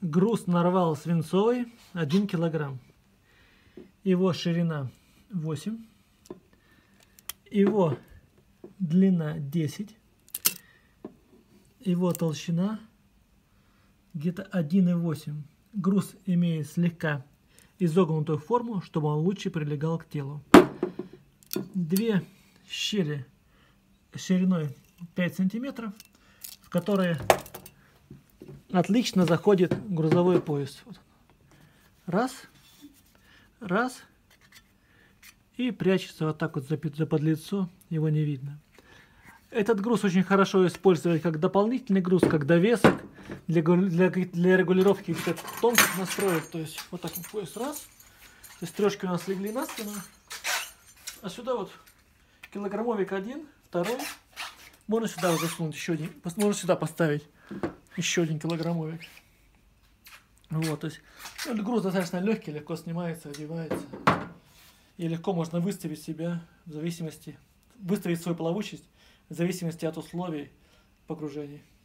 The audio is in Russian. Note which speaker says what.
Speaker 1: Груз нарвал свинцовый 1 килограмм. Его ширина 8. Его длина 10. Его толщина где-то 1,8. Груз имеет слегка изогнутую форму, чтобы он лучше прилегал к телу. Две щели шириной 5 сантиметров, в которые отлично заходит грузовой поезд. Раз, раз, и прячется вот так вот за подлицо, его не видно. Этот груз очень хорошо использовать как дополнительный груз, как довесок, для регулировки тонких настроек. То есть вот так вот поезд раз, то есть стрелочки у нас легли на спину, а сюда вот килограммовик один, второй. Можно сюда засунуть еще один, можно сюда поставить еще один килограммовик. Вот, то есть груз достаточно легкий, легко снимается, одевается. И легко можно выставить себя в зависимости, выставить свою плавучесть в зависимости от условий погружения.